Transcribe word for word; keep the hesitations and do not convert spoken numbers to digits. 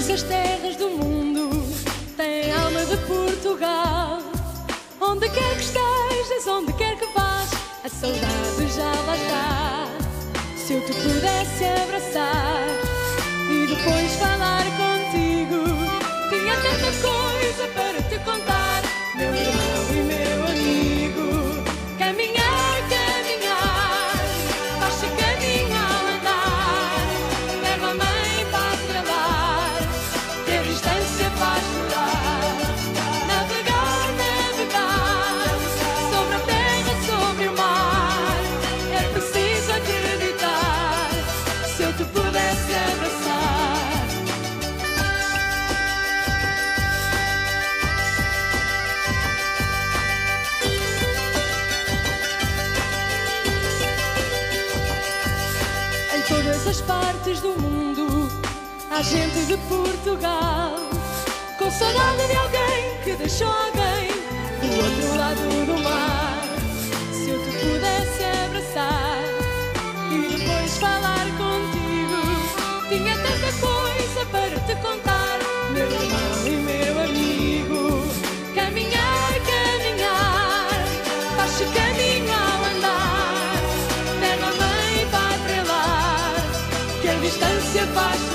todas as terras do mundo têm alma de Portugal. Onde quer que estejas, onde quer que vás, a saudade já lá está. Se eu te pudesse abraçar e depois falar contigo, tinha tanta coisa para te contar, meu irmão e meu amigo. Caminhar, caminhar, faz-se caminho ao andar, terra, mãe, pátria, lar, que a distância faz chorar. Navegar, navegar, sobre a terra, sobre o mar, é preciso acreditar, se eu te pudesse abraçar. Em todas as partes do mundo há gente de Portugal, com saudade de alguém que deixou alguém do outro lado do mar. Se eu te pudesse abraçar e depois falar contigo, tinha tanta coisa para te contar, meu irmão e meu amigo. Caminhar, caminhar, faz-se caminho ao andar, terra, mãe, pátria, lar, que a distância faz